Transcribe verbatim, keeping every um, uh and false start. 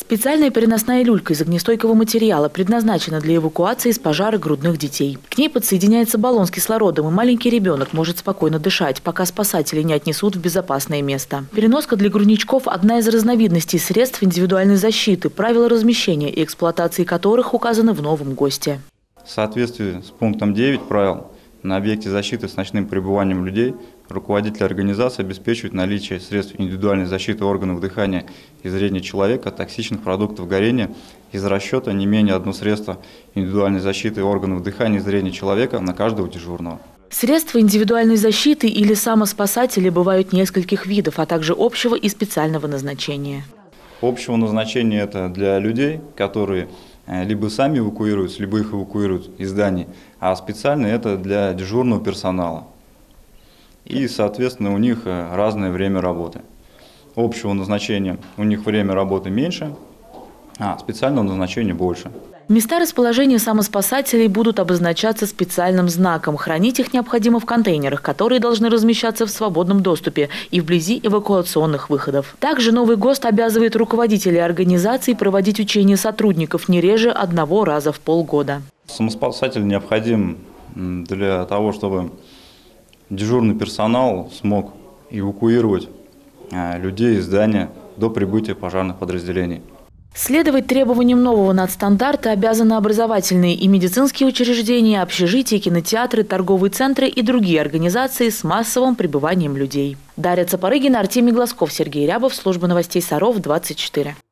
Специальная переносная люлька из огнестойкого материала предназначена для эвакуации из пожара грудных детей. К ней подсоединяется баллон с кислородом, и маленький ребенок может спокойно дышать, пока спасатели не отнесут в безопасное место. Переноска для грудничков – одна из разновидностей средств индивидуальной защиты, правила размещения и эксплуатации которых указаны в новом ГОСТе. В соответствии с пунктом девять правил, на объекте защиты с ночным пребыванием людей руководитель организации обеспечивает наличие средств индивидуальной защиты органов дыхания и зрения человека от токсичных продуктов горения из расчета не менее одно средство индивидуальной защиты органов дыхания и зрения человека на каждого дежурного. Средства индивидуальной защиты или самоспасатели бывают нескольких видов, а также общего и специального назначения. Общего назначения это для людей, которые либо сами эвакуируются, либо их эвакуируют из зданий, а специально это для дежурного персонала. И, соответственно, у них разное время работы. Общего назначения у них время работы меньше, а специального назначения больше. Места расположения самоспасателей будут обозначаться специальным знаком. Хранить их необходимо в контейнерах, которые должны размещаться в свободном доступе и вблизи эвакуационных выходов. Также новый ГОСТ обязывает руководителей организаций проводить учения сотрудников не реже одного раза в полгода. Самоспасатель необходим для того, чтобы дежурный персонал смог эвакуировать людей из здания до прибытия пожарных подразделений. Следовать требованиям нового надстандарта обязаны образовательные и медицинские учреждения, общежития, кинотеатры, торговые центры и другие организации с массовым пребыванием людей. Дарья Цапарыгина, Артемий Глазков, Сергей Рябов, служба новостей Саров, двадцать четыре.